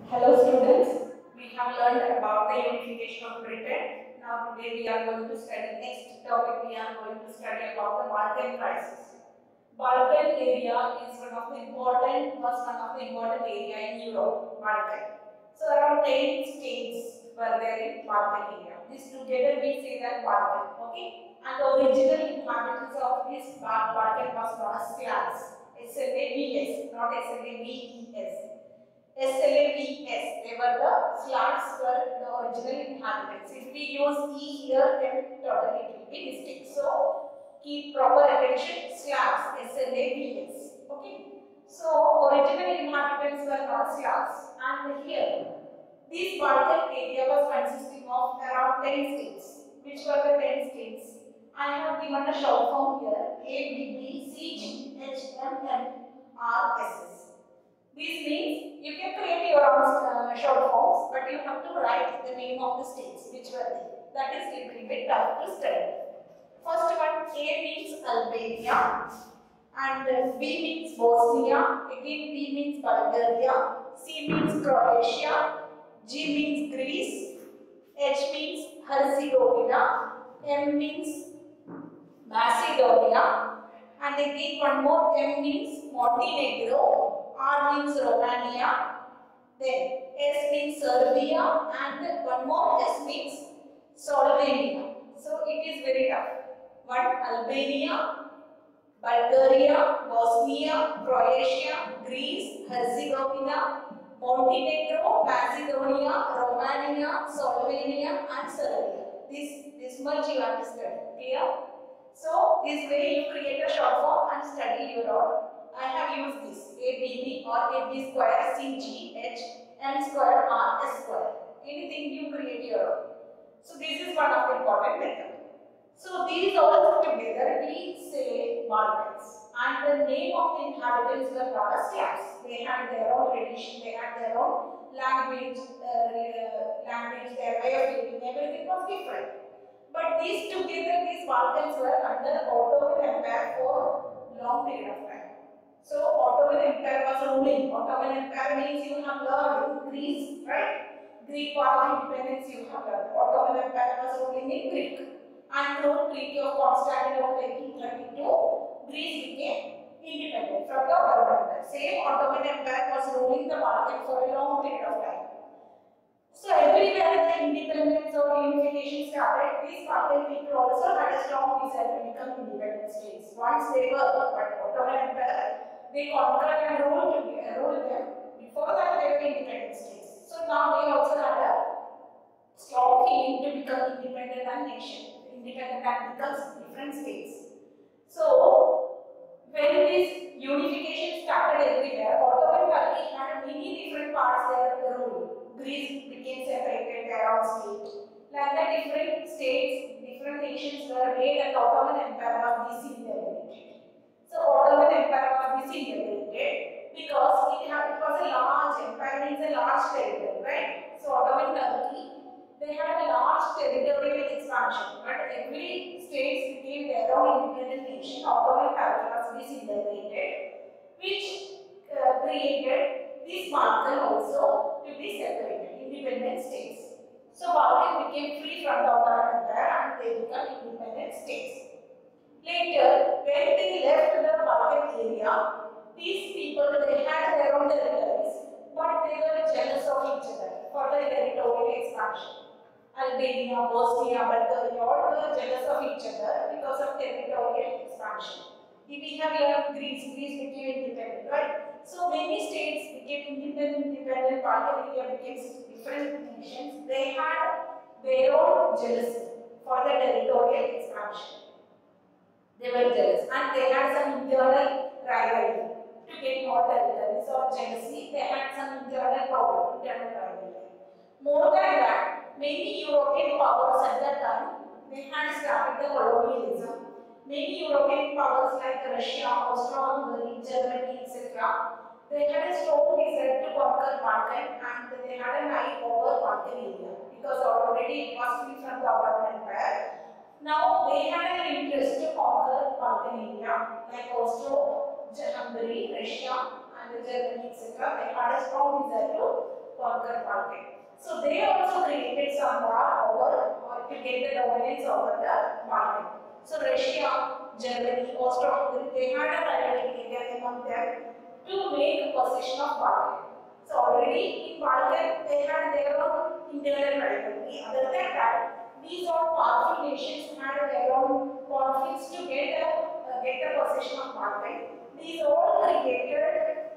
Hello students, we have learned about the unification of Britain. Now today we are going to study next topic. We are going to study about the Balkan crisis. Balkan area is was one of the important area in Europe, Balkan. So around 10 states were there in Balkan area. This together we say that Balkan, okay? And the original inhabitants of this Balkan was known as Slavs. SLAVS, not SLAVES. SLAVS, they were the Slavs were the original inhabitants. If we use E here, then totally it will be mistake. So keep proper attention. Slavs, SLAVS. Okay. So original inhabitants were not Slavs, and here this Balkan area was consisting of around 10 states. Which were the 10 states? I have given a short form here: A, B, B, C, G, H, M, N, R, S, S. This means you can create your own short forms, but you have to write the name of the states which were there. That is a little bit tough to study. First one, A means Albania, and B means Bosnia, again B means Bulgaria, C means Croatia, G means Greece, H means Herzegovina, M means Macedonia, and again one more, M means Montenegro, R means Romania, then S means Serbia, and one more S means Slovenia. So it is very tough. One, Albania, Bulgaria, Bosnia, Croatia, Greece, Herzegovina, Montenegro, Macedonia, Romania, Slovenia, and Serbia. This much you have to study. Clear? So this way you create a short form and study your own. I have used this ABB or AB square CGH M square R S square. Anything you create your own. So this is one of the important method. So these all together we say Balkans, and the name of the inhabitants were not as Slavs. They had their own tradition, they had their own language, their way of living, everything was different. But these together, these Balkans were under Ottoman Empire for long period of time. So Ottoman Empire was ruling. Ottoman Empire means you have learned in Greece, right? Greek part of independence you have learned. Ottoman Empire was ruling in Greek. And through Treaty of Constantinople 1832, Greece became independent from the Ottoman Empire. Same Ottoman Empire was ruling the Balkan for a long period of time. So everywhere the independence or unification started, these Balkan people also had a strong desire to become independent states. Once they were, but Ottoman Empire, they conquered and ruled them. Before that, they were independent states. So now they also had a strong feeling to become independent and nation, independent and becomes different states. So when this unification started everywhere, Ottoman Turkey had many different parts there to rule. Greece became separated, their own state. Like that, different states, different nations were made, and Ottoman Empire was disintegrated. So Ottoman Empire was disintegrated because it was a large empire, means a large territory, right? So Ottoman Turkey, they had a large territorial expansion, but every state became their own independent nation. Ottoman Turkey was disintegrated, which created this Balkan also to be separated, independent states. So Balkan became free from the Ottoman Empire and they became independent states. Later, when they left the Balkan area, these people, they had their own territories, but they were jealous of each other for the territorial expansion. Albania, Bosnia, Bulgaria, all were jealous of each other because of territorial expansion. We have learned Greece became independent, right? So many states became independent, Balkan area became different nations. They had their own jealousy for the territorial expansion. They were jealous and they had some internal rivalry to get more territories or jealousy. They had some internal problem, internal rivalry. More than that, many European powers at that time, they had started the colonialism. Many European powers like Russia, Austria-Hungary, Germany, etc., they had a strong desire to conquer Balkan and they had an eye over Balkan area because already it was free from the Ottoman Empire. Now they had an interest to conquer Balkan area like Austria, Hungary, Russia and Germany, etc. They had a strong desire to conquer market. So they also created some war over or to get the dominance over the market. So Russia, Germany, Austria, they had a rivalry among them to make possession of Balkan. So already in Balkan they had their own internal rivalry. Other than that, these all powerful nations had their own conflicts to get the possession of Balkan. These all created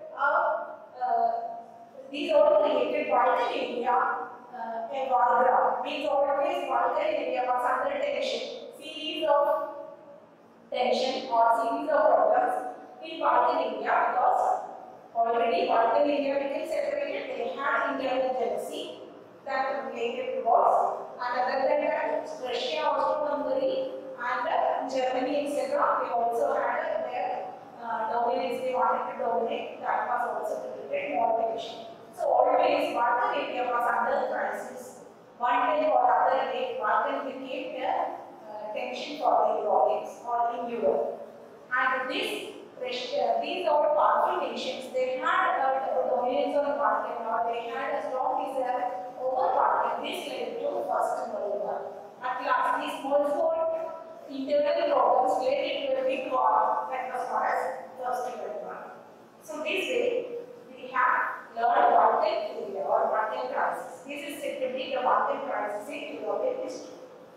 Balkan area a war ground. Means always Balkan area was under tension. Series of tension or series of problems in Balkan area because already Balkan area became separated. They had internal jealousy that related to wars, and other than that, Russia, Austro-Hungary, and Germany, etc. They also had their dominance. They wanted to dominate. That was also created more tension. So always Balkan area was under crisis. One time or other day, Balkan became the tension for the Europeans or in Europe. And these are powerful nations. They had a dominance on Balkan, or they had a strong desire over Balkan. This led to First World War. At last, these small internal problems led into a big war that was known as First World War. So this way, we have learned Balkan area or Balkan crisis. This is said to be the Balkan crisis in European history.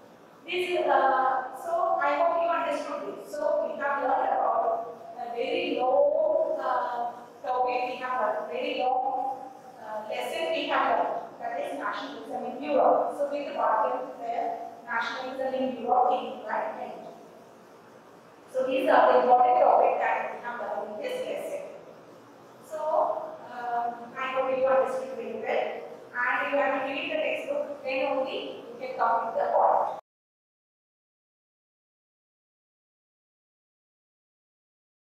So I hope you understood this. So we have learned about a very long topic. We have a very long lesson we have learned, that is nationalism in Europe. So with the Balkan nationalism in Europe came right end. So these are the important topics that we have learned in this lesson. So I hope you understood very well. And if you have to read the textbook, then only you can come with the point.